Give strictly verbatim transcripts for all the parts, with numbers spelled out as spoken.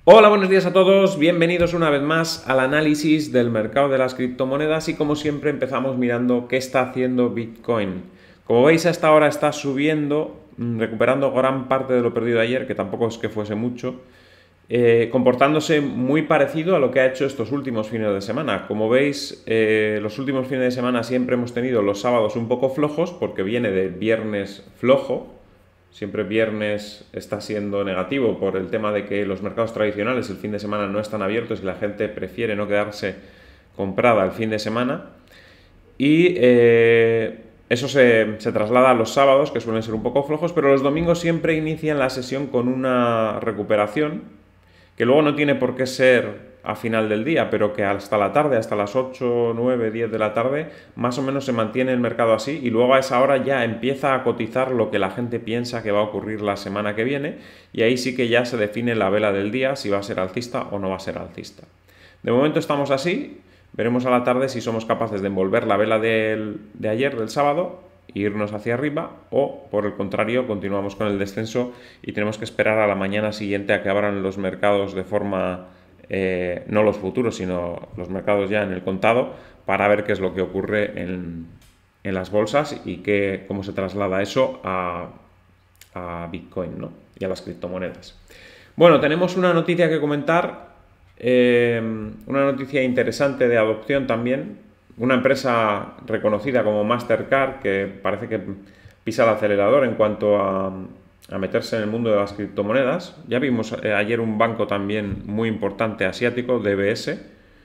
Hola, buenos días a todos, bienvenidos una vez más al análisis del mercado de las criptomonedas y como siempre empezamos mirando qué está haciendo Bitcoin. Como veis, hasta ahora está subiendo, recuperando gran parte de lo perdido ayer, que tampoco es que fuese mucho, eh, comportándose muy parecido a lo que ha hecho estos últimos fines de semana. Como veis, eh, los últimos fines de semana siempre hemos tenido los sábados un poco flojos porque viene de viernes flojo. Siempre viernes está siendo negativo por el tema de que los mercados tradicionales el fin de semana no están abiertos y la gente prefiere no quedarse comprada el fin de semana. Y eh, eso se, se traslada a los sábados, que suelen ser un poco flojos, pero los domingos siempre inician la sesión con una recuperación, que luego no tiene por qué ser a final del día, pero que hasta la tarde, hasta las ocho, nueve, diez de la tarde, más o menos se mantiene el mercado así y luego a esa hora ya empieza a cotizar lo que la gente piensa que va a ocurrir la semana que viene y ahí sí que ya se define la vela del día, si va a ser alcista o no va a ser alcista. De momento estamos así, veremos a la tarde si somos capaces de envolver la vela del, de ayer, del sábado, e irnos hacia arriba o, por el contrario, continuamos con el descenso y tenemos que esperar a la mañana siguiente a que abran los mercados de forma... Eh, no los futuros, sino los mercados ya en el contado, para ver qué es lo que ocurre en, en las bolsas y qué, cómo se traslada eso a, a Bitcoin, ¿no? Y a las criptomonedas. Bueno, tenemos una noticia que comentar, eh, una noticia interesante de adopción también. Una empresa reconocida como Mastercard, que parece que pisa el acelerador en cuanto a... a meterse en el mundo de las criptomonedas. Ya vimos eh, ayer un banco también muy importante asiático, D B S,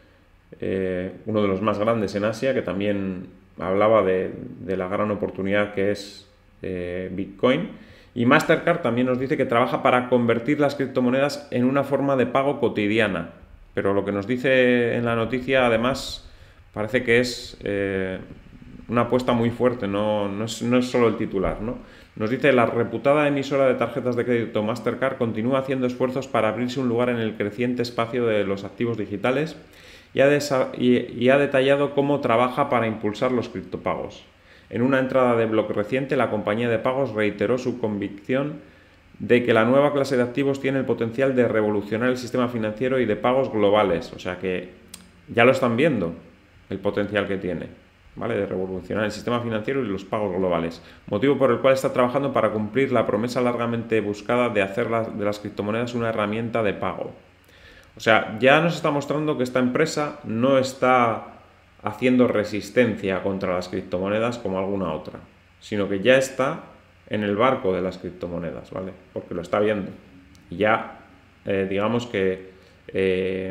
eh, uno de los más grandes en Asia, que también hablaba de, de la gran oportunidad que es eh, Bitcoin. Y Mastercard también nos dice que trabaja para convertir las criptomonedas en una forma de pago cotidiana. Pero lo que nos dice en la noticia, además, parece que es eh, una apuesta muy fuerte, no, no, es, no es solo el titular, ¿no? Nos dice: la reputada emisora de tarjetas de crédito Mastercard continúa haciendo esfuerzos para abrirse un lugar en el creciente espacio de los activos digitales y ha, y, y ha detallado cómo trabaja para impulsar los criptopagos. En una entrada de blog reciente, la compañía de pagos reiteró su convicción de que la nueva clase de activos tiene el potencial de revolucionar el sistema financiero y de pagos globales. O sea que ya lo están viendo, el potencial que tiene, ¿vale? De revolucionar el sistema financiero y los pagos globales, motivo por el cual está trabajando para cumplir la promesa largamente buscada de hacer las, de las criptomonedas una herramienta de pago. O sea, ya nos está mostrando que esta empresa no está haciendo resistencia contra las criptomonedas como alguna otra, sino que ya está en el barco de las criptomonedas, ¿vale? Porque lo está viendo. Y ya, eh, digamos que eh,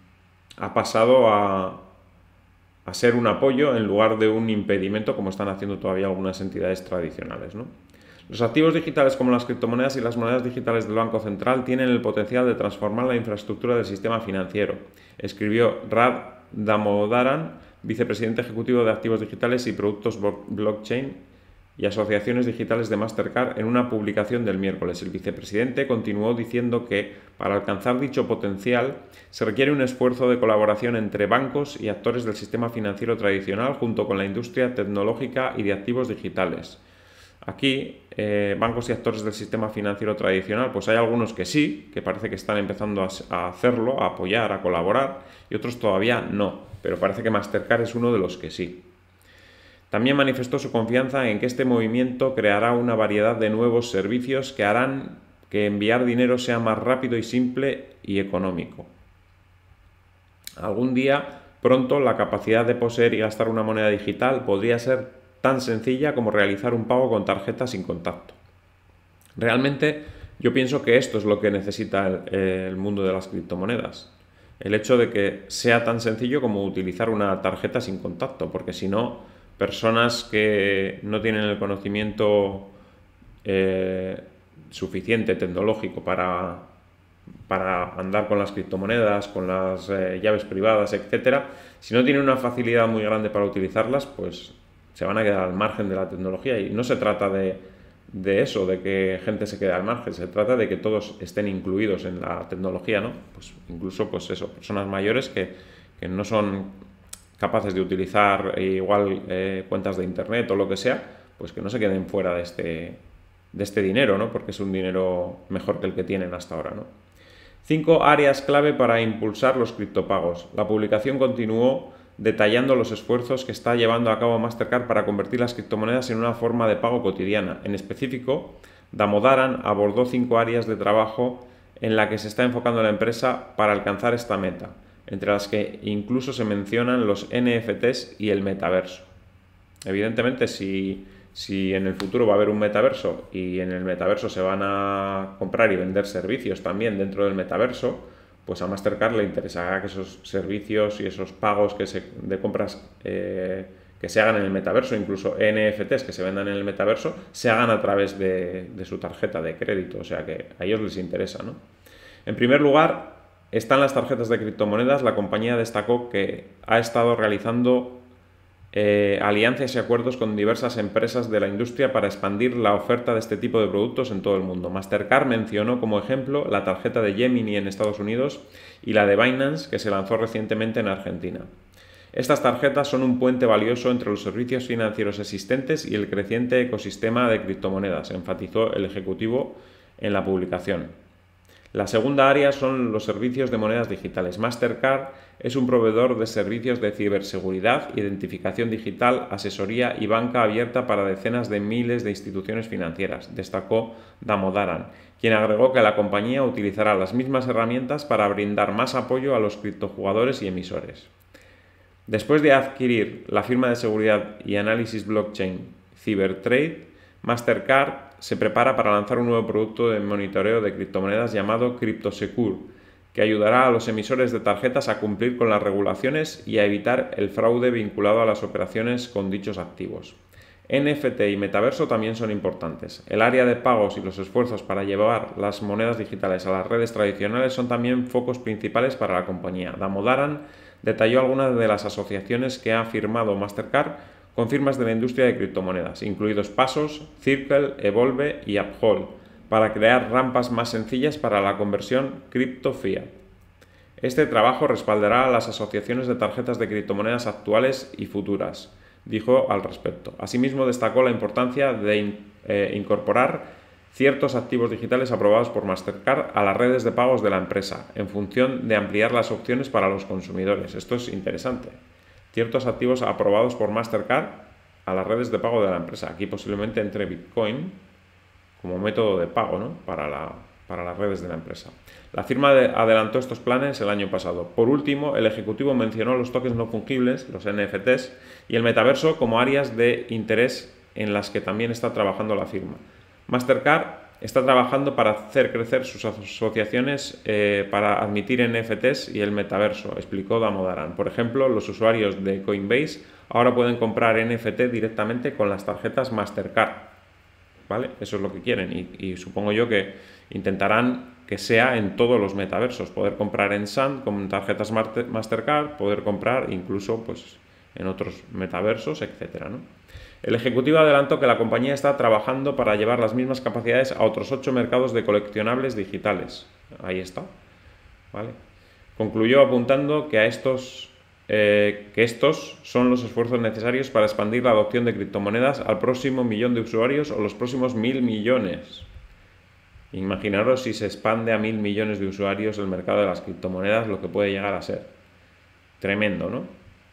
ha pasado a... a ser un apoyo en lugar de un impedimento, como están haciendo todavía algunas entidades tradicionales, ¿no? Los activos digitales como las criptomonedas y las monedas digitales del Banco Central tienen el potencial de transformar la infraestructura del sistema financiero, escribió Rad Damodaran, vicepresidente ejecutivo de activos digitales y productos blockchain y asociaciones digitales de Mastercard, en una publicación del miércoles. El vicepresidente continuó diciendo que para alcanzar dicho potencial se requiere un esfuerzo de colaboración entre bancos y actores del sistema financiero tradicional junto con la industria tecnológica y de activos digitales. Aquí, eh, bancos y actores del sistema financiero tradicional, pues hay algunos que sí, que parece que están empezando a, a hacerlo, a apoyar, a colaborar, y otros todavía no, pero parece que Mastercard es uno de los que sí. También manifestó su confianza en que este movimiento creará una variedad de nuevos servicios que harán que enviar dinero sea más rápido y simple y económico. Algún día, pronto, la capacidad de poseer y gastar una moneda digital podría ser tan sencilla como realizar un pago con tarjeta sin contacto. Realmente, yo pienso que esto es lo que necesita el, el mundo de las criptomonedas. El hecho de que sea tan sencillo como utilizar una tarjeta sin contacto, porque si no, personas que no tienen el conocimiento eh, suficiente tecnológico para, para andar con las criptomonedas, con las eh, llaves privadas, etcétera, si no tienen una facilidad muy grande para utilizarlas, pues se van a quedar al margen de la tecnología. Y no se trata de, de eso, de que gente se quede al margen, se trata de que todos estén incluidos en la tecnología, ¿no? Pues incluso, pues eso, personas mayores que, que no son capaces de utilizar igual eh, cuentas de internet o lo que sea, pues que no se queden fuera de este, de este dinero, ¿no? Porque es un dinero mejor que el que tienen hasta ahora, ¿no? Cinco áreas clave para impulsar los criptopagos. La publicación continuó detallando los esfuerzos que está llevando a cabo Mastercard para convertir las criptomonedas en una forma de pago cotidiana. En específico, Damodaran abordó cinco áreas de trabajo en la que se está enfocando la empresa para alcanzar esta meta, entre las que incluso se mencionan los N F Ts y el metaverso. Evidentemente, si, si en el futuro va a haber un metaverso y en el metaverso se van a comprar y vender servicios también dentro del metaverso, pues a Mastercard le interesará que esos servicios y esos pagos que se, de compras eh, que se hagan en el metaverso, incluso N F Ts que se vendan en el metaverso, se hagan a través de, de su tarjeta de crédito, o sea que a ellos les interesa, ¿no? En primer lugar, están las tarjetas de criptomonedas. La compañía destacó que ha estado realizando eh, alianzas y acuerdos con diversas empresas de la industria para expandir la oferta de este tipo de productos en todo el mundo. Mastercard mencionó como ejemplo la tarjeta de Gemini en Estados Unidos y la de Binance, que se lanzó recientemente en Argentina. Estas tarjetas son un puente valioso entre los servicios financieros existentes y el creciente ecosistema de criptomonedas, enfatizó el ejecutivo en la publicación. La segunda área son los servicios de monedas digitales. Mastercard es un proveedor de servicios de ciberseguridad, identificación digital, asesoría y banca abierta para decenas de miles de instituciones financieras, destacó Damodaran, quien agregó que la compañía utilizará las mismas herramientas para brindar más apoyo a los criptojugadores y emisores. Después de adquirir la firma de seguridad y análisis blockchain CyberTrade, Mastercard se prepara para lanzar un nuevo producto de monitoreo de criptomonedas llamado CryptoSecure, que ayudará a los emisores de tarjetas a cumplir con las regulaciones y a evitar el fraude vinculado a las operaciones con dichos activos. N F T y metaverso también son importantes. El área de pagos y los esfuerzos para llevar las monedas digitales a las redes tradicionales son también focos principales para la compañía. Damodaran detalló algunas de las asociaciones que ha firmado Mastercard con firmas de la industria de criptomonedas, incluidos Pasos, Circle, Evolve y Uphold, para crear rampas más sencillas para la conversión cripto-fiat. Este trabajo respaldará a las asociaciones de tarjetas de criptomonedas actuales y futuras, dijo al respecto. Asimismo, destacó la importancia de in, eh, incorporar ciertos activos digitales aprobados por Mastercard a las redes de pagos de la empresa, en función de ampliar las opciones para los consumidores. Esto es interesante. Ciertos activos aprobados por Mastercard a las redes de pago de la empresa. Aquí posiblemente entre Bitcoin como método de pago, ¿no? para, la, para las redes de la empresa. La firma de, adelantó estos planes el año pasado. Por último, el ejecutivo mencionó los tokens no fungibles, los N F Ts, y el metaverso como áreas de interés en las que también está trabajando la firma. Mastercard está trabajando para hacer crecer sus asociaciones eh, para admitir N F Ts y el metaverso, explicó Damodaran. Por ejemplo, los usuarios de Coinbase ahora pueden comprar N F T directamente con las tarjetas Mastercard. ¿Vale? Eso es lo que quieren y, y supongo yo que intentarán que sea en todos los metaversos, poder comprar en Sand con tarjetas Mastercard, poder comprar incluso pues, en otros metaversos, etcétera, ¿no? El ejecutivo adelantó que la compañía está trabajando para llevar las mismas capacidades a otros ocho mercados de coleccionables digitales. Ahí está. ¿Vale? Concluyó apuntando que, a estos, eh, que estos son los esfuerzos necesarios para expandir la adopción de criptomonedas al próximo millón de usuarios o los próximos mil millones. Imaginaros si se expande a mil millones de usuarios el mercado de las criptomonedas, lo que puede llegar a ser. Tremendo, ¿no?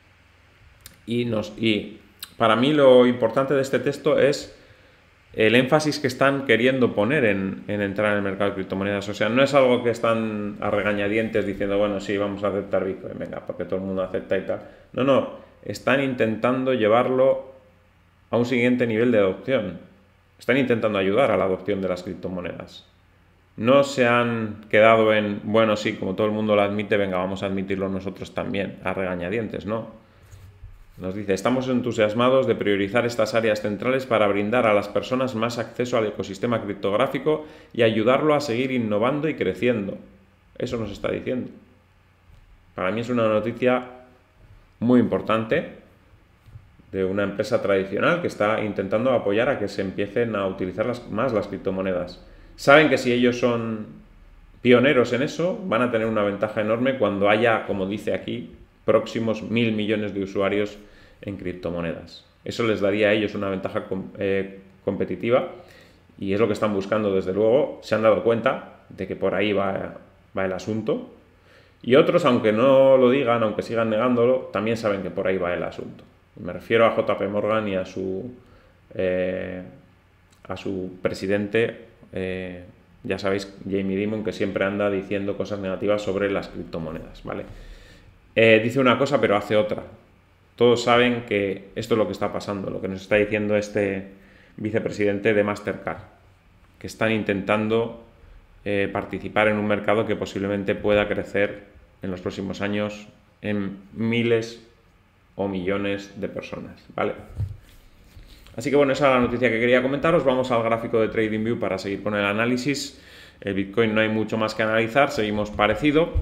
Y nos... Y para mí lo importante de este texto es el énfasis que están queriendo poner en, en entrar en el mercado de criptomonedas. O sea, no es algo que están a regañadientes diciendo, bueno, sí, vamos a aceptar Bitcoin, venga, porque todo el mundo acepta y tal. No, no, están intentando llevarlo a un siguiente nivel de adopción. Están intentando ayudar a la adopción de las criptomonedas. No se han quedado en, bueno, sí, como todo el mundo lo admite, venga, vamos a admitirlo nosotros también, a regañadientes, no. Nos dice, estamos entusiasmados de priorizar estas áreas centrales para brindar a las personas más acceso al ecosistema criptográfico y ayudarlo a seguir innovando y creciendo. Eso nos está diciendo. Para mí es una noticia muy importante de una empresa tradicional que está intentando apoyar a que se empiecen a utilizar las, más las criptomonedas. Saben que si ellos son pioneros en eso, van a tener una ventaja enorme cuando haya, como dice aquí, próximos mil millones de usuarios en criptomonedas. Eso les daría a ellos una ventaja com eh, competitiva y es lo que están buscando desde luego. Se han dado cuenta de que por ahí va va el asunto. Y otros, aunque no lo digan, aunque sigan negándolo, también saben que por ahí va el asunto. Me refiero a J P Morgan y a su, eh, a su presidente, eh, ya sabéis, Jamie Dimon, que siempre anda diciendo cosas negativas sobre las criptomonedas, ¿vale? Eh, dice una cosa pero hace otra. Todos saben que esto es lo que está pasando, lo que nos está diciendo este vicepresidente de Mastercard, que están intentando eh, participar en un mercado que posiblemente pueda crecer en los próximos años en miles o millones de personas, ¿vale? Así que bueno, esa es la noticia que quería comentaros. Vamos al gráfico de TradingView para seguir con el análisis. El Bitcoin no hay mucho más que analizar, seguimos parecido.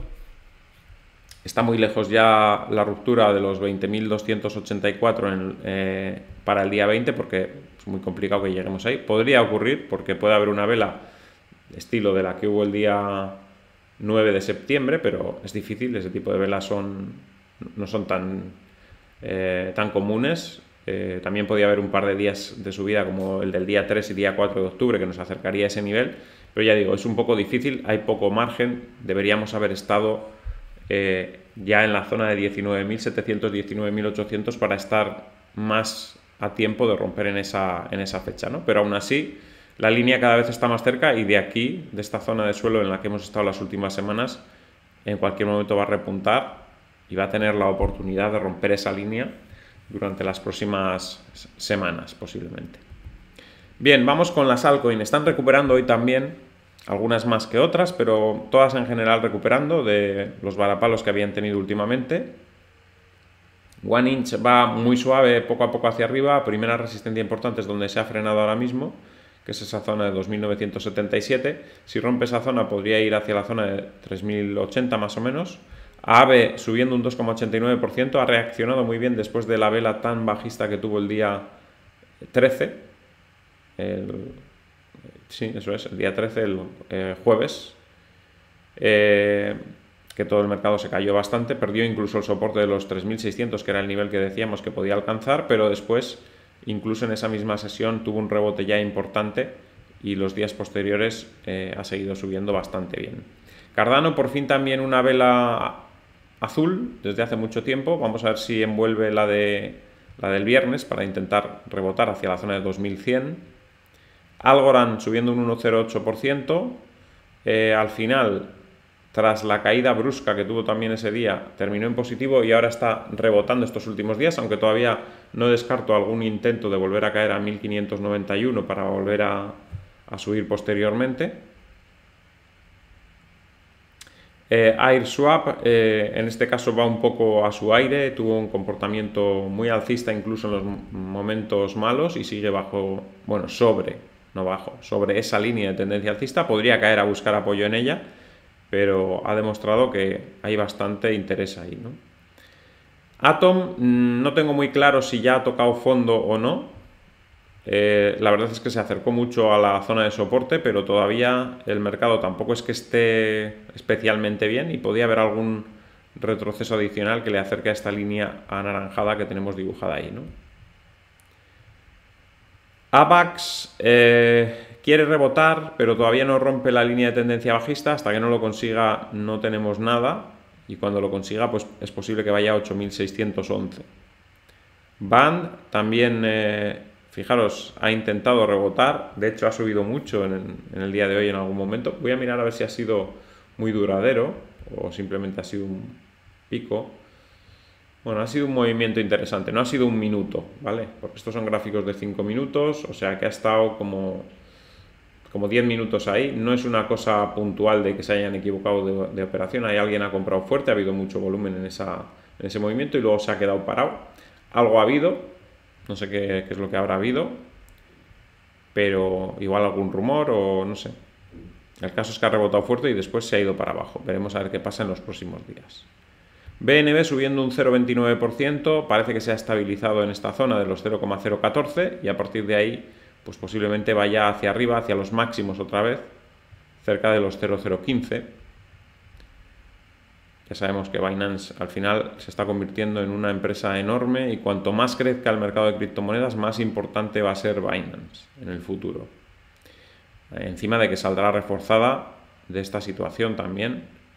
Está muy lejos ya la ruptura de los veinte mil doscientos ochenta y cuatro en, eh, para el día veinte, porque es muy complicado que lleguemos ahí. Podría ocurrir porque puede haber una vela estilo de la que hubo el día nueve de septiembre, pero es difícil, ese tipo de velas son, no son tan, eh, tan comunes. Eh, también podría haber un par de días de subida como el del día tres y día cuatro de octubre que nos acercaría a ese nivel, pero ya digo, es un poco difícil, hay poco margen, deberíamos haber estado eh, ya en la zona de diecinueve mil setecientos, diecinueve mil ochocientos para estar más a tiempo de romper en esa, en esa fecha, ¿no? Pero aún así, la línea cada vez está más cerca y de aquí, de esta zona de suelo en la que hemos estado las últimas semanas, en cualquier momento va a repuntar y va a tener la oportunidad de romper esa línea durante las próximas semanas, posiblemente. Bien, vamos con las altcoins. Están recuperando hoy también, algunas más que otras, pero todas en general recuperando de los varapalos que habían tenido últimamente. One Inch va muy suave, poco a poco hacia arriba. Primera resistencia importante es donde se ha frenado ahora mismo, que es esa zona de dos mil novecientos setenta y siete. Si rompe esa zona podría ir hacia la zona de tres mil ochenta más o menos. A AVE subiendo un dos coma ochenta y nueve por ciento, ha reaccionado muy bien después de la vela tan bajista que tuvo el día trece. El, sí, eso es, el día trece, el eh, jueves, eh, que todo el mercado se cayó bastante, perdió incluso el soporte de los tres mil seiscientos, que era el nivel que decíamos que podía alcanzar, pero después, incluso en esa misma sesión, tuvo un rebote ya importante y los días posteriores eh, ha seguido subiendo bastante bien. Cardano, por fin también una vela azul desde hace mucho tiempo. Vamos a ver si envuelve la, de, la del viernes para intentar rebotar hacia la zona de dos mil cien. Algorand subiendo un uno coma cero ocho por ciento. Eh, al final, tras la caída brusca que tuvo también ese día, terminó en positivo y ahora está rebotando estos últimos días, aunque todavía no descarto algún intento de volver a caer a mil quinientos noventa y uno para volver a, a subir posteriormente. Eh, AirSwap, eh, en este caso va un poco a su aire, tuvo un comportamiento muy alcista incluso en los momentos malos y sigue bajo, bueno, sobre, no bajo, sobre esa línea de tendencia alcista. Podría caer a buscar apoyo en ella, pero ha demostrado que hay bastante interés ahí, ¿no? Atom, no tengo muy claro si ya ha tocado fondo o no. Eh, la verdad es que se acercó mucho a la zona de soporte, pero todavía el mercado tampoco es que esté especialmente bien y podía haber algún retroceso adicional que le acerque a esta línea anaranjada que tenemos dibujada ahí, ¿no? AVAX eh, quiere rebotar, pero todavía no rompe la línea de tendencia bajista. Hasta que no lo consiga no tenemos nada y cuando lo consiga pues es posible que vaya a ocho mil seiscientos once. Band también... Eh, Fijaros, ha intentado rebotar, de hecho ha subido mucho en, en el día de hoy en algún momento. Voy a mirar a ver si ha sido muy duradero o simplemente ha sido un pico. Bueno, ha sido un movimiento interesante, no ha sido un minuto, ¿vale? Porque estos son gráficos de cinco minutos, o sea que ha estado como, como diez minutos ahí. No es una cosa puntual de que se hayan equivocado de, de operación, hay alguien ha comprado fuerte, ha habido mucho volumen en, esa, en ese movimiento y luego se ha quedado parado. Algo ha habido. No sé qué, qué es lo que habrá habido, pero igual algún rumor o no sé. El caso es que ha rebotado fuerte y después se ha ido para abajo. Veremos a ver qué pasa en los próximos días. B N B subiendo un cero coma veintinueve por ciento, parece que se ha estabilizado en esta zona de los cero coma cero catorce y a partir de ahí pues posiblemente vaya hacia arriba, hacia los máximos otra vez, cerca de los cero coma cero quince. Ya sabemos que Binance al final se está convirtiendo en una empresa enorme y cuanto más crezca el mercado de criptomonedas, más importante va a ser Binance en el futuro. Encima de que saldrá reforzada de esta situación también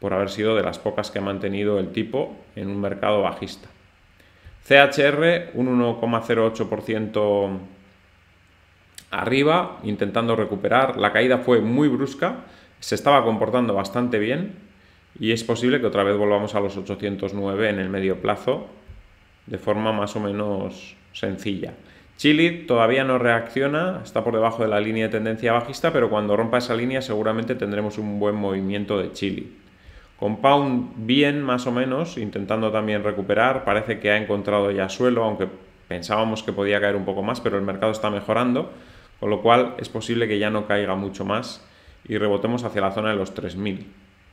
por haber sido de las pocas que ha mantenido el tipo en un mercado bajista. C H R un uno coma cero ocho por ciento arriba, intentando recuperar. La caída fue muy brusca, se estaba comportando bastante bien y es posible que otra vez volvamos a los ochocientos nueve en el medio plazo de forma más o menos sencilla. Chilid todavía no reacciona, está por debajo de la línea de tendencia bajista, pero cuando rompa esa línea seguramente tendremos un buen movimiento de Chilid. Compound bien, más o menos, intentando también recuperar, parece que ha encontrado ya suelo, aunque pensábamos que podía caer un poco más, pero el mercado está mejorando, con lo cual es posible que ya no caiga mucho más y rebotemos hacia la zona de los tres mil.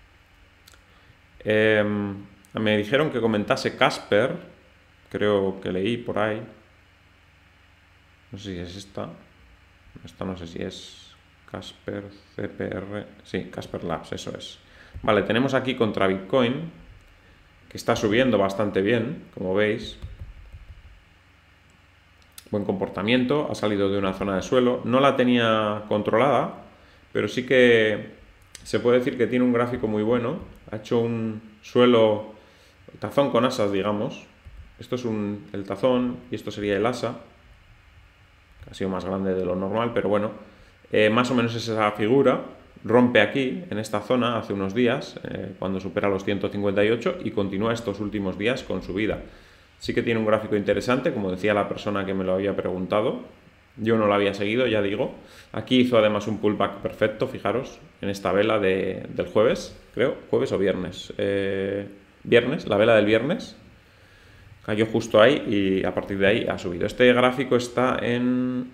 Eh, me dijeron que comentase Casper, creo que leí por ahí. No sé si es esta. Esta no sé si es Casper C P R. Sí, Casper Labs, eso es. Vale, tenemos aquí contra Bitcoin, que está subiendo bastante bien, como veis. Buen comportamiento, ha salido de una zona de suelo. No la tenía controlada, pero sí que se puede decir que tiene un gráfico muy bueno. Ha hecho un suelo, tazón con asas, digamos. Esto es un, el tazón y esto sería el asa. Ha sido más grande de lo normal, pero bueno, eh, más o menos es esa figura. Rompe aquí, en esta zona, hace unos días, eh, cuando supera los ciento cincuenta y ocho, y continúa estos últimos días con subida. Sí que tiene un gráfico interesante, como decía la persona que me lo había preguntado. Yo no lo había seguido, ya digo. Aquí hizo además un pullback perfecto, fijaros, en esta vela de, del jueves, creo, jueves o viernes. Eh, viernes, la vela del viernes. Cayó justo ahí y a partir de ahí ha subido. Este gráfico está en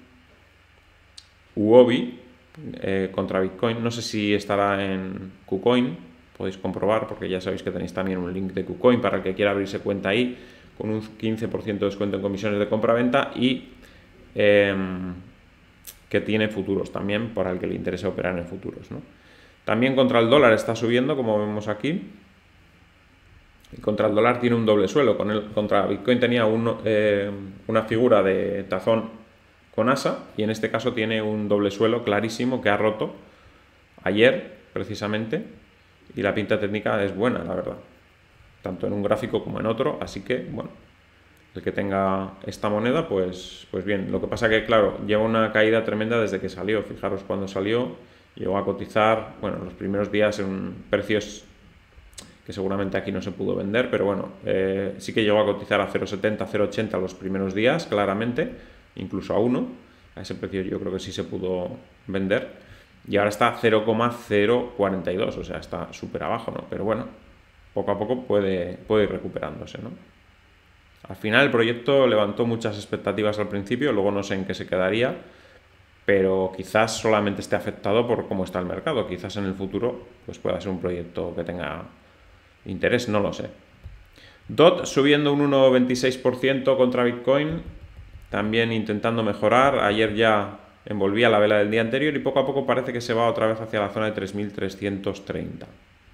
Huobi eh, contra Bitcoin. No sé si estará en KuCoin. Podéis comprobar porque ya sabéis que tenéis también un link de KuCoin para el que quiera abrirse cuenta ahí con un quince por ciento de descuento en comisiones de compra-venta y eh, que tiene futuros también para el que le interese operar en futuros, ¿no? También contra el dólar está subiendo, como vemos aquí. Y contra el dólar tiene un doble suelo. Con el, contra Bitcoin tenía un, eh, una figura de tazón con asa y en este caso tiene un doble suelo clarísimo que ha roto ayer precisamente y la pinta técnica es buena, la verdad, tanto en un gráfico como en otro, así que bueno, el que tenga esta moneda pues, pues bien. Lo que pasa que claro, lleva una caída tremenda desde que salió. Fijaros cuando salió, llegó a cotizar, bueno, los primeros días en precios que seguramente aquí no se pudo vender, pero bueno, eh, sí que llegó a cotizar a cero coma setenta, cero coma ochenta los primeros días, claramente, incluso a uno, a ese precio yo creo que sí se pudo vender, y ahora está a cero coma cero cuarenta y dos, o sea, está súper abajo, ¿no? Pero bueno, poco a poco puede, puede ir recuperándose, ¿no? Al final el proyecto levantó muchas expectativas al principio, luego no sé en qué se quedaría, pero quizás solamente esté afectado por cómo está el mercado, quizás en el futuro pues pueda ser un proyecto que tenga interés, no lo sé. D O T subiendo un uno coma veintiséis por ciento contra Bitcoin, también intentando mejorar. Ayer ya envolvía la vela del día anterior y poco a poco parece que se va otra vez hacia la zona de tres mil trescientos treinta.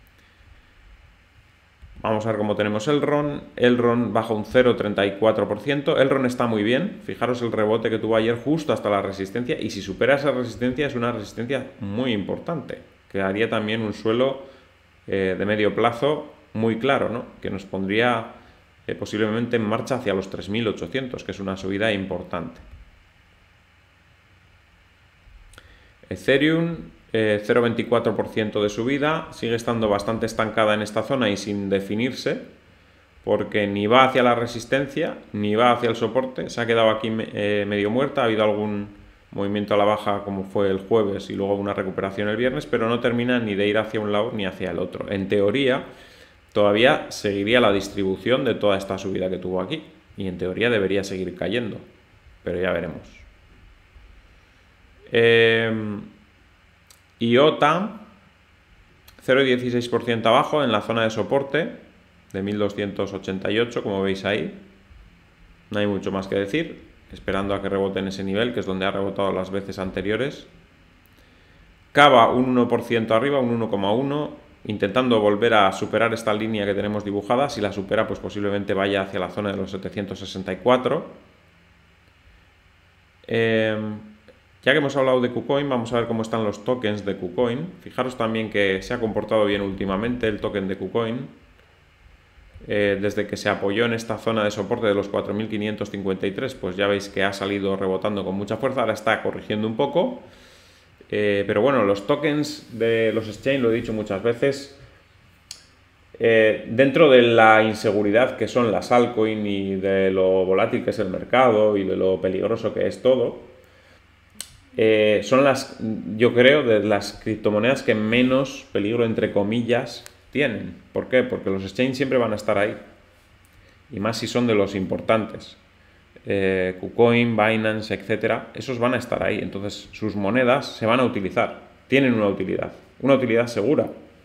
Vamos a ver cómo tenemos el R O N. El R O N baja un cero coma treinta y cuatro por ciento. El R O N está muy bien. Fijaros el rebote que tuvo ayer justo hasta la resistencia. Y si supera esa resistencia es una resistencia muy importante. Que haría también un suelo eh, de medio plazo muy claro, ¿no? Que nos pondría eh, posiblemente en marcha hacia los tres mil ochocientos, que es una subida importante. Ethereum, eh, cero coma veinticuatro por ciento de subida, sigue estando bastante estancada en esta zona y sin definirse, porque ni va hacia la resistencia, ni va hacia el soporte, se ha quedado aquí eh, medio muerta, ha habido algún movimiento a la baja como fue el jueves y luego una recuperación el viernes, pero no termina ni de ir hacia un lado ni hacia el otro. En teoría, todavía seguiría la distribución de toda esta subida que tuvo aquí y en teoría debería seguir cayendo, pero ya veremos. Eh, I O T A cero coma dieciséis por ciento abajo en la zona de soporte de mil doscientos ochenta y ocho, como veis ahí. No hay mucho más que decir, esperando a que rebote en ese nivel, que es donde ha rebotado las veces anteriores. Cava un uno por ciento arriba, un uno coma uno, intentando volver a superar esta línea que tenemos dibujada. Si la supera, pues posiblemente vaya hacia la zona de los setecientos sesenta y cuatro. Eh, Ya que hemos hablado de KuCoin, vamos a ver cómo están los tokens de KuCoin. Fijaros también que se ha comportado bien últimamente el token de KuCoin. Eh, desde que se apoyó en esta zona de soporte de los cuatro mil quinientos cincuenta y tres, pues ya veis que ha salido rebotando con mucha fuerza. Ahora está corrigiendo un poco. Eh, pero bueno, los tokens de los exchange, lo he dicho muchas veces, eh, dentro de la inseguridad que son las altcoins y de lo volátil que es el mercado y de lo peligroso que es todo, eh, son las, yo creo, de las criptomonedas que menos peligro, entre comillas, tienen. ¿Por qué? Porque los exchanges siempre van a estar ahí. Y más si son de los importantes. Eh, KuCoin, Binance, etcétera, esos van a estar ahí. Entonces sus monedas se van a utilizar. Tienen una utilidad. Una utilidad segura.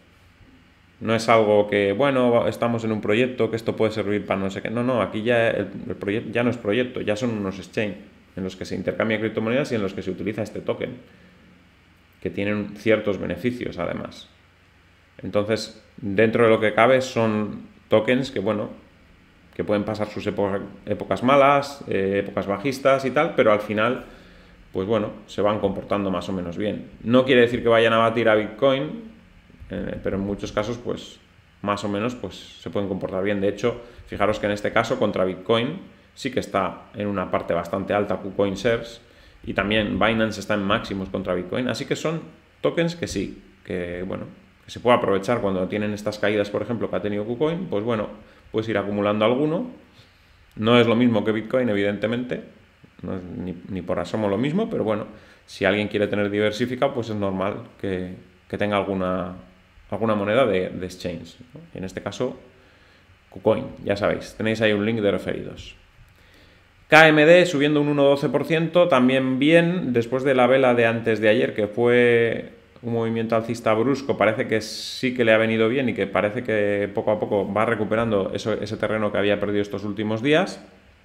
No es algo que, bueno, estamos en un proyecto que esto puede servir para no sé qué. No, no, aquí ya el, el proyecto ya no es proyecto, ya son unos exchanges en los que se intercambian criptomonedas y en los que se utiliza este token, que tienen ciertos beneficios además. Entonces, dentro de lo que cabe son tokens que, bueno, que pueden pasar sus época, épocas malas, eh, épocas bajistas y tal, pero al final, pues bueno, se van comportando más o menos bien. No quiere decir que vayan a batir a Bitcoin, eh, pero en muchos casos, pues más o menos, pues se pueden comportar bien. De hecho, fijaros que en este caso, contra Bitcoin, sí que está en una parte bastante alta KuCoin Shares, y también Binance está en máximos contra Bitcoin, así que son tokens que sí, que bueno, que se puede aprovechar cuando tienen estas caídas, por ejemplo, que ha tenido KuCoin, pues bueno, puedes ir acumulando alguno. No es lo mismo que Bitcoin, evidentemente, no es ni, ni por asomo lo mismo, pero bueno, si alguien quiere tener diversificado, pues es normal que, que tenga alguna, alguna moneda de, de exchange, ¿no? En este caso, KuCoin, ya sabéis, tenéis ahí un link de referidos. K M D subiendo un uno coma doce por ciento, también bien, después de la vela de antes de ayer, que fue un movimiento alcista brusco, parece que sí que le ha venido bien y que parece que poco a poco va recuperando eso, ese terreno que había perdido estos últimos días.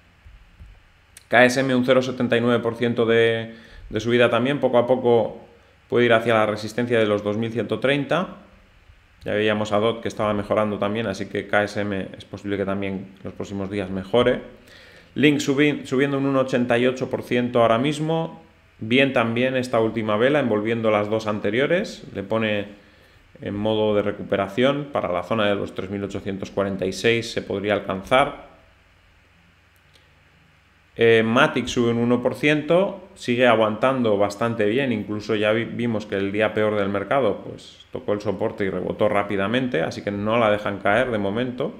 K S M un cero coma setenta y nueve por ciento de, de subida también, poco a poco puede ir hacia la resistencia de los dos mil ciento treinta. Ya veíamos a D O T que estaba mejorando también, así que K S M es posible que también en los próximos días mejore. Link subi, subiendo un uno coma ochenta y ocho por ciento ahora mismo. Bien también esta última vela, envolviendo las dos anteriores. Le pone en modo de recuperación para la zona de los tres mil ochocientos cuarenta y seis, se podría alcanzar. Eh, Matic sube un uno por ciento, sigue aguantando bastante bien, incluso ya vi, vimos que el día peor del mercado pues tocó el soporte y rebotó rápidamente, así que no la dejan caer de momento.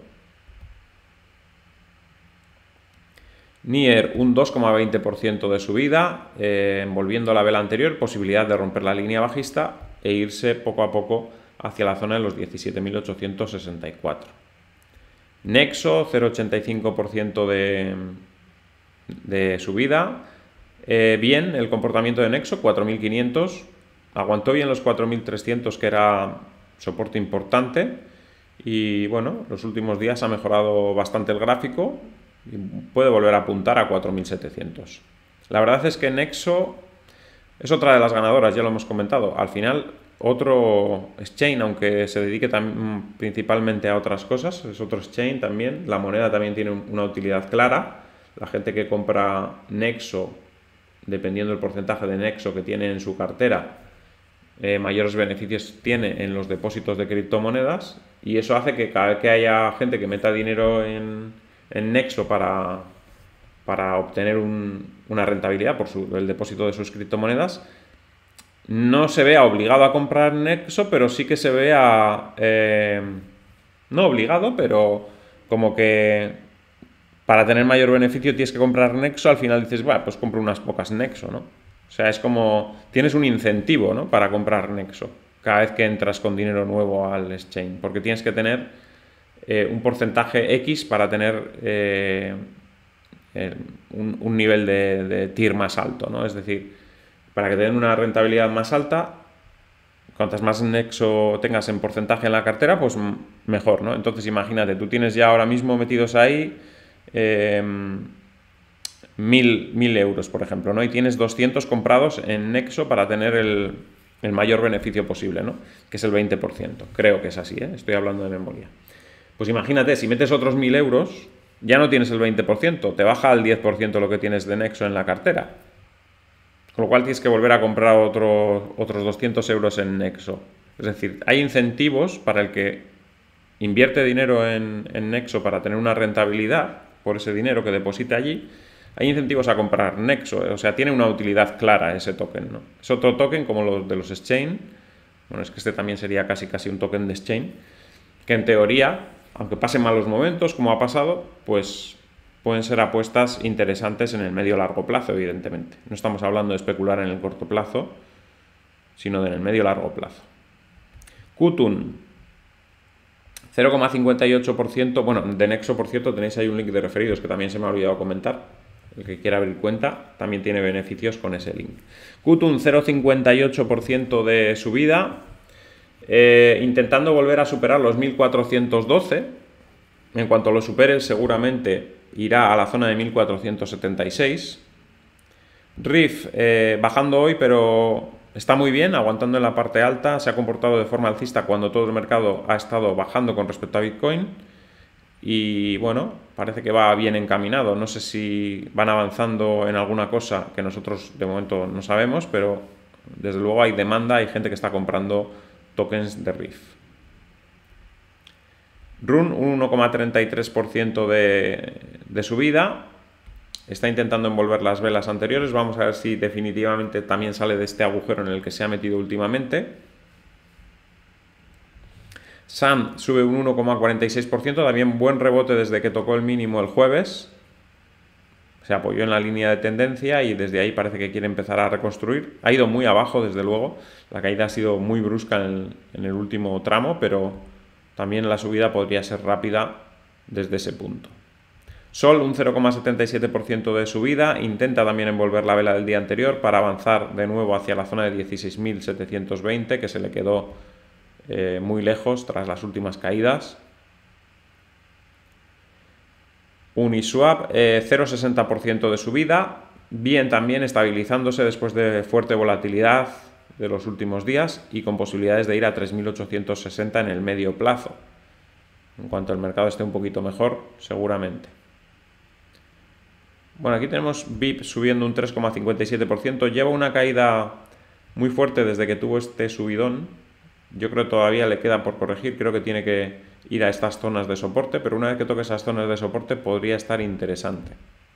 Nier un dos coma veinte por ciento de subida, eh, envolviendo la vela anterior, posibilidad de romper la línea bajista e irse poco a poco hacia la zona de los diecisiete mil ochocientos sesenta y cuatro. Nexo, cero coma ochenta y cinco por ciento de, de subida. Eh, bien el comportamiento de Nexo, cuatro mil quinientos. Aguantó bien los cuatro mil trescientos, que era soporte importante. Y bueno, los últimos días ha mejorado bastante el gráfico y puede volver a apuntar a cuatro mil setecientos. La verdad es que Nexo es otra de las ganadoras, ya lo hemos comentado. Al final, otro exchange, aunque se dedique también principalmente a otras cosas, es otro exchange también. La moneda también tiene una utilidad clara. La gente que compra Nexo, dependiendo del porcentaje de Nexo que tiene en su cartera, eh, mayores beneficios tiene en los depósitos de criptomonedas, y eso hace que cada vez que haya gente que meta dinero en, en Nexo para, para obtener un, una rentabilidad por su, el depósito de sus criptomonedas, no se vea obligado a comprar Nexo, pero sí que se vea, eh, no obligado, pero como que para tener mayor beneficio tienes que comprar Nexo. Al final dices, bueno, pues compro unas pocas Nexo, ¿no? O sea, es como, tienes un incentivo, ¿no?, para comprar Nexo cada vez que entras con dinero nuevo al exchange, porque tienes que tener eh, un porcentaje X para tener eh, eh, un, un nivel de, de tier más alto, ¿no? Es decir, para que te den una rentabilidad más alta, cuantas más Nexo tengas en porcentaje en la cartera, pues mejor, ¿no? Entonces imagínate, tú tienes ya ahora mismo metidos ahí eh, mil, mil euros, por ejemplo, ¿no? Y tienes doscientos comprados en Nexo para tener el, el mayor beneficio posible, ¿no?, que es el veinte por ciento. Creo que es así, ¿eh? Estoy hablando de memoria. Pues imagínate, si metes otros mil euros, ya no tienes el veinte por ciento, te baja al diez por ciento lo que tienes de Nexo en la cartera. Con lo cual tienes que volver a comprar otro, otros doscientos euros en Nexo. Es decir, hay incentivos para el que invierte dinero en, en Nexo para tener una rentabilidad por ese dinero que deposita allí. Hay incentivos a comprar Nexo, o sea, tiene una utilidad clara ese token, ¿no? Es otro token como los de los exchange. Bueno, es que este también sería casi casi un token de exchange, que en teoría, aunque pasen malos momentos, como ha pasado, pues pueden ser apuestas interesantes en el medio largo plazo, evidentemente. No estamos hablando de especular en el corto plazo, sino en el medio largo plazo. Qutun, cero coma cincuenta y ocho por ciento, bueno, de Nexo, por cierto, tenéis ahí un link de referidos que también se me ha olvidado comentar. El que quiera abrir cuenta también tiene beneficios con ese link. Qutun, cero coma cincuenta y ocho por ciento de subida, eh, intentando volver a superar los mil cuatrocientos doce. En cuanto lo supere, seguramente irá a la zona de mil cuatrocientos setenta y seis. R I F eh, bajando hoy, pero está muy bien, aguantando en la parte alta. Se ha comportado de forma alcista cuando todo el mercado ha estado bajando con respecto a Bitcoin. Y bueno, parece que va bien encaminado. No sé si van avanzando en alguna cosa que nosotros de momento no sabemos, pero desde luego hay demanda, hay gente que está comprando tokens de R I F. Run, un uno coma treinta y tres por ciento de, de subida. Está intentando envolver las velas anteriores. Vamos a ver si definitivamente también sale de este agujero en el que se ha metido últimamente. S A M sube un uno coma cuarenta y seis por ciento. También buen rebote desde que tocó el mínimo el jueves. Se apoyó en la línea de tendencia y desde ahí parece que quiere empezar a reconstruir. Ha ido muy abajo, desde luego. La caída ha sido muy brusca en el, en el último tramo, pero también la subida podría ser rápida desde ese punto. Sol, un cero coma setenta y siete por ciento de subida, intenta también envolver la vela del día anterior para avanzar de nuevo hacia la zona de dieciséis mil setecientos veinte, que se le quedó eh, muy lejos tras las últimas caídas. Uniswap, eh, cero coma sesenta por ciento de subida, bien también estabilizándose después de fuerte volatilidad de los últimos días y con posibilidades de ir a tres mil ochocientos sesenta en el medio plazo. En cuanto el mercado esté un poquito mejor, seguramente. Bueno, aquí tenemos V I P subiendo un tres coma cincuenta y siete por ciento. Lleva una caída muy fuerte desde que tuvo este subidón. Yo creo que todavía le queda por corregir. Creo que tiene que ir a estas zonas de soporte, pero una vez que toque esas zonas de soporte podría estar interesante.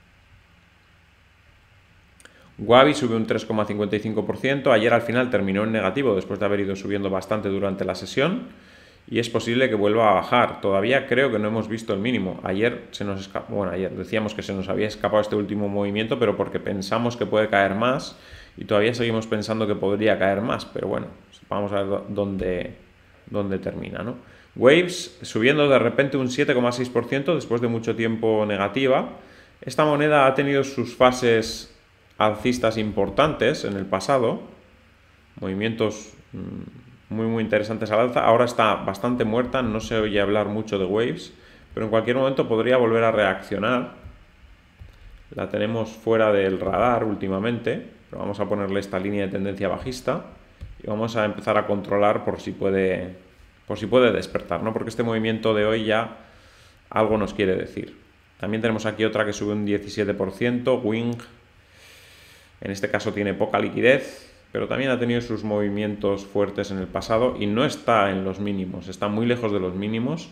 Wabi sube un tres coma cincuenta y cinco por ciento. Ayer al final terminó en negativo después de haber ido subiendo bastante durante la sesión. Y es posible que vuelva a bajar. Todavía creo que no hemos visto el mínimo. Ayer se nos escapó, bueno, ayer decíamos que se nos había escapado este último movimiento, pero porque pensamos que puede caer más y todavía seguimos pensando que podría caer más. Pero bueno, vamos a ver dónde, dónde termina, ¿no? Waves subiendo de repente un siete coma seis por ciento después de mucho tiempo negativa. Esta moneda ha tenido sus fases alcistas importantes en el pasado. Movimientos Mmm, muy muy interesantes al alza. Ahora está bastante muerta, no se oye hablar mucho de Waves, pero en cualquier momento podría volver a reaccionar. La tenemos fuera del radar últimamente, pero vamos a ponerle esta línea de tendencia bajista y vamos a empezar a controlar por si puede, por si puede despertar, ¿no? Porque este movimiento de hoy ya algo nos quiere decir. También tenemos aquí otra que sube un diecisiete por ciento, Wing. En este caso tiene poca liquidez, pero también ha tenido sus movimientos fuertes en el pasado y no está en los mínimos, está muy lejos de los mínimos,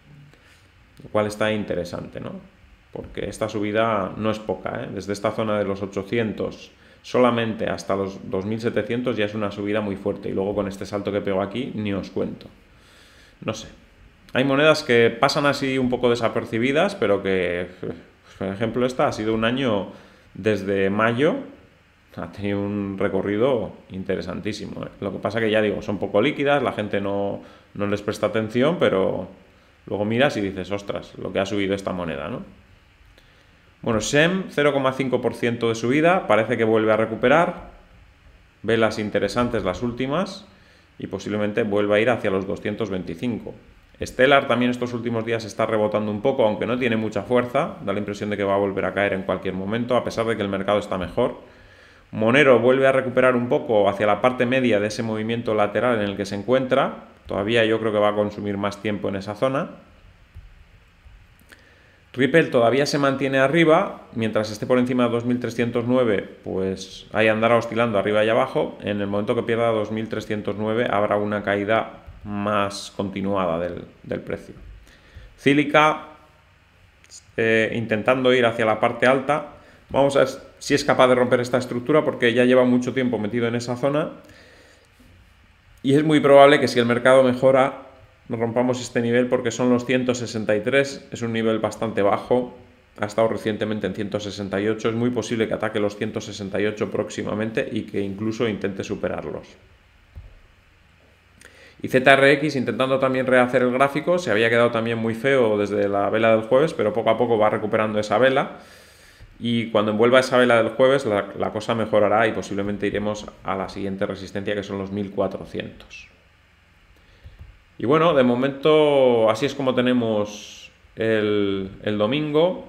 lo cual está interesante, ¿no? Porque esta subida no es poca, ¿eh? Desde esta zona de los ochocientos solamente hasta los dos mil setecientos ya es una subida muy fuerte y luego con este salto que pegó aquí ni os cuento. No sé, hay monedas que pasan así un poco desapercibidas, pero que, por ejemplo, esta ha sido un año desde mayo. Ha tenido un recorrido interesantísimo, ¿eh? Lo que pasa que ya digo, son poco líquidas, la gente no, no les presta atención, pero luego miras y dices, ostras, lo que ha subido esta moneda, ¿no? Bueno, S E M, cero coma cinco por ciento de subida, parece que vuelve a recuperar, velas interesantes las últimas y posiblemente vuelva a ir hacia los doscientos veinticinco. Stellar también estos últimos días está rebotando un poco, aunque no tiene mucha fuerza, da la impresión de que va a volver a caer en cualquier momento, a pesar de que el mercado está mejor. Monero vuelve a recuperar un poco hacia la parte media de ese movimiento lateral en el que se encuentra. Todavía yo creo que va a consumir más tiempo en esa zona. Ripple todavía se mantiene arriba, mientras esté por encima de dos mil trescientos nueve, pues ahí andará oscilando arriba y abajo. En el momento que pierda dos mil trescientos nueve habrá una caída más continuada del, del precio. Cílica eh, intentando ir hacia la parte alta. Vamos a ver si es capaz de romper esta estructura porque ya lleva mucho tiempo metido en esa zona. Y es muy probable que si el mercado mejora rompamos este nivel porque son los ciento sesenta y tres, es un nivel bastante bajo, ha estado recientemente en ciento sesenta y ocho, es muy posible que ataque los ciento sesenta y ocho próximamente y que incluso intente superarlos. Y Z R X intentando también rehacer el gráfico, se había quedado también muy feo desde la vela del jueves, pero poco a poco va recuperando esa vela. Y cuando envuelva esa vela del jueves la, la cosa mejorará y posiblemente iremos a la siguiente resistencia, que son los mil cuatrocientos. Y bueno, de momento así es como tenemos el, el domingo.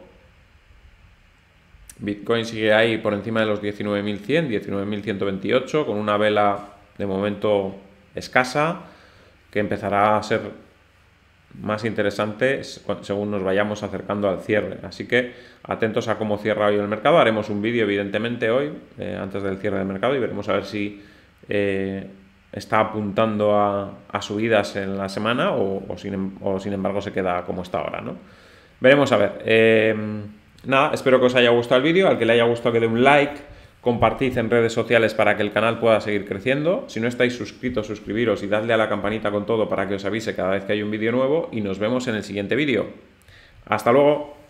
Bitcoin sigue ahí por encima de los diecinueve mil cien, diecinueve mil ciento veintiocho, con una vela de momento escasa, que empezará a ser más interesante según nos vayamos acercando al cierre. Así que atentos a cómo cierra hoy el mercado. Haremos un vídeo evidentemente hoy, eh, antes del cierre del mercado, y veremos a ver si eh, está apuntando a, a subidas en la semana o, o, sin, o sin embargo se queda como está ahora, ¿no? Veremos a ver. Eh, nada, espero que os haya gustado el vídeo. Al que le haya gustado que dé un like, compartid en redes sociales para que el canal pueda seguir creciendo. Si no estáis suscritos, suscribiros y dadle a la campanita con todo para que os avise cada vez que hay un vídeo nuevo, y nos vemos en el siguiente vídeo. ¡Hasta luego!